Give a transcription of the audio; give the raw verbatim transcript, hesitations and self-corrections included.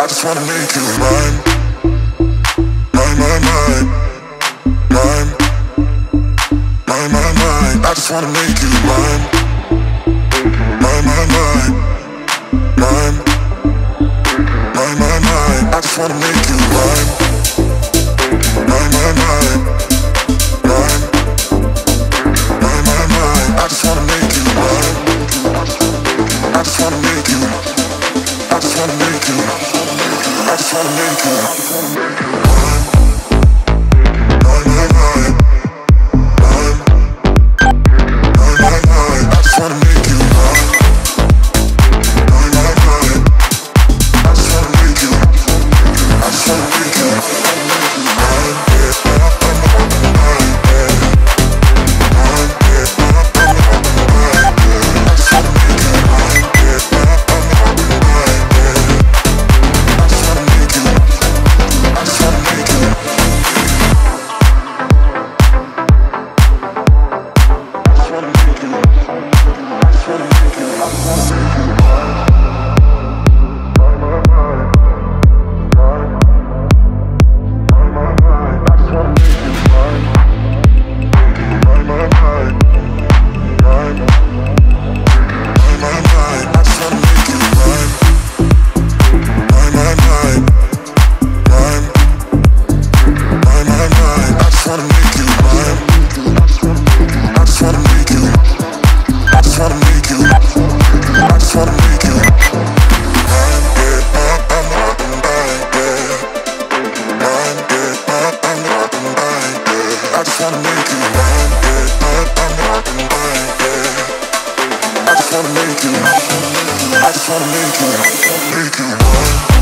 just wanna make you mine, mine, mine, mine, mine, mine, mine, mine. I just wanna make you mine, mine, mine, mine, mine, mine, mine, mine. I just wanna make you mine, mine, mine, mine, mine, mine, mine, mine. I just wanna make you mine. I just wanna make you. I just wanna make you. I just wanna make you mine, mine, mine, mine, mine, mine, mine, mine. I just wanna make you mine, mine, mine, mine. I just wanna make you. I just wanna make you mine, yeah, mine, mine, mine, yeah, mine, yeah, mine, mine, yeah. I just wanna make you mine, yeah, mine, mine, mine, yeah. I just wanna make you. I just wanna make you. I just wanna make you. I just wanna make you. I just wanna make you mine, mine, mine, mine, mine, mine, mine, mine. I just wanna make you mine, mine, mine, mine, mine, mine, mine, mine. I just wanna make you mine, mine, mine, mine, mine, mine, mine, mine. I just wanna make you mine. I just wanna make you. I just wanna make you. I just wanna make you mine, yeah, mine, mine, mine, yeah, mine, yeah, mine, mine, mine, yeah. I just wanna make you mine, yeah, mine, mine, mine, yeah. I just wanna make you. I just wanna make you. Make you mine.